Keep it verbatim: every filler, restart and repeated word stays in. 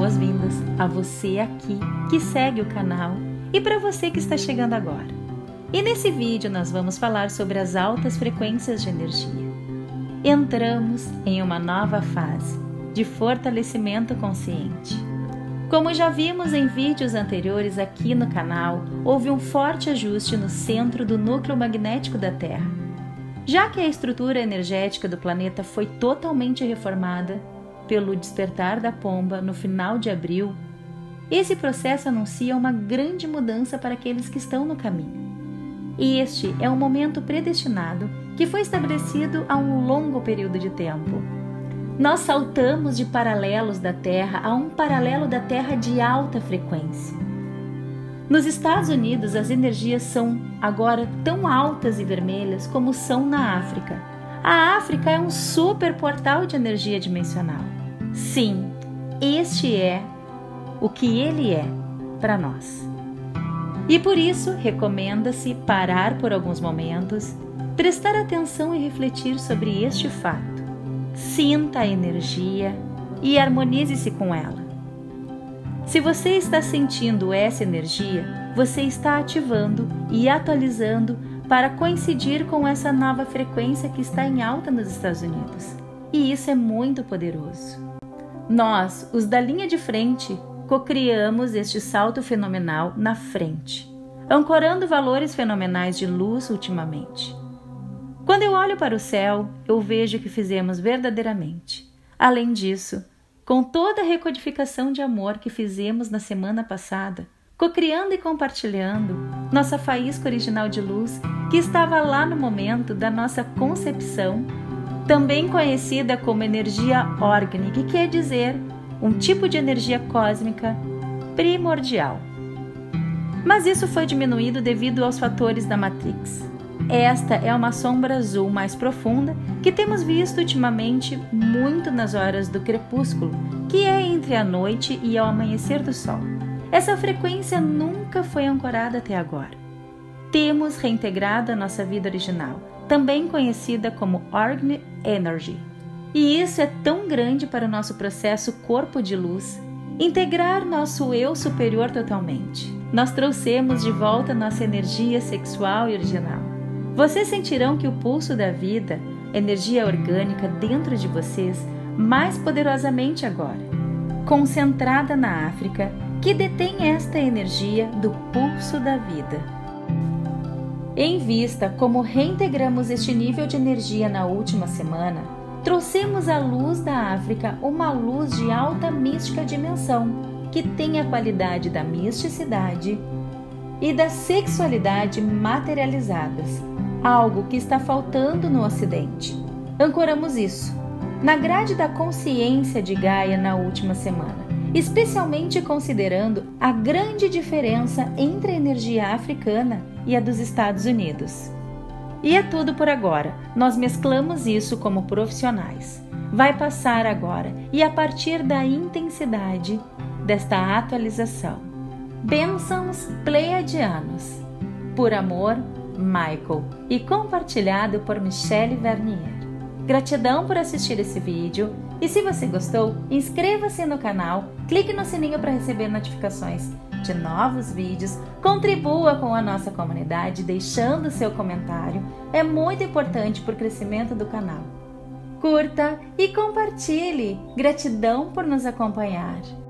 boas-vindas a você aqui que segue o canal e para você que está chegando agora. E nesse vídeo nós vamos falar sobre as altas frequências de energia. Entramos em uma nova fase de fortalecimento consciente. Como já vimos em vídeos anteriores aqui no canal, houve um forte ajuste no centro do núcleo magnético da Terra. Já que a estrutura energética do planeta foi totalmente reformada pelo despertar da pomba no final de abril, esse processo anuncia uma grande mudança para aqueles que estão no caminho. E este é um momento predestinado que foi estabelecido há um longo período de tempo. Nós saltamos de paralelos da Terra a um paralelo da Terra de alta frequência. Nos Estados Unidos, as energias são agora tão altas e vermelhas como são na África. A África é um super portal de energia dimensional. Sim, este é o que ele é para nós. E por isso, recomenda-se parar por alguns momentos, prestar atenção e refletir sobre este fato. Sinta a energia e harmonize-se com ela. Se você está sentindo essa energia, você está ativando e atualizando para coincidir com essa nova frequência que está em alta nos Estados Unidos. E isso é muito poderoso. Nós, os da linha de frente, cocriamos este salto fenomenal na frente, ancorando valores fenomenais de luz ultimamente. Quando eu olho para o céu, eu vejo que fizemos verdadeiramente. Além disso, com toda a recodificação de amor que fizemos na semana passada, cocriando e compartilhando nossa faísca original de luz que estava lá no momento da nossa concepção, também conhecida como energia Orgni, que quer dizer um tipo de energia cósmica primordial. Mas isso foi diminuído devido aos fatores da Matrix. Esta é uma sombra azul mais profunda que temos visto ultimamente muito nas horas do crepúsculo, que é entre a noite e ao amanhecer do sol. Essa frequência nunca foi ancorada até agora. Temos reintegrado a nossa vida original, também conhecida como Orgni Energy. E isso é tão grande para o nosso processo corpo de luz, integrar nosso eu superior totalmente. Nós trouxemos de volta nossa energia sexual e original. Vocês sentirão que o pulso da vida, energia orgânica dentro de vocês, mais poderosamente agora, concentrada na África, que detém esta energia do pulso da vida. Em vista como reintegramos este nível de energia na última semana, trouxemos à luz da África uma luz de alta mística dimensão, que tem a qualidade da misticidade e da sexualidade materializadas, algo que está faltando no Ocidente. Ancoramos isso na grade da consciência de Gaia na última semana, especialmente considerando a grande diferença entre a energia africana e a dos Estados Unidos. E é tudo por agora, nós mesclamos isso como profissionais. Vai passar agora e a partir da intensidade desta atualização. Bênçãos pleiadianos. Por amor, Michael, e compartilhado por Michelle Vernier. Gratidão por assistir esse vídeo e se você gostou, inscreva-se no canal, clique no sininho para receber notificações de novos vídeos, contribua com a nossa comunidade deixando seu comentário, é muito importante para o crescimento do canal. Curta e compartilhe. Gratidão por nos acompanhar.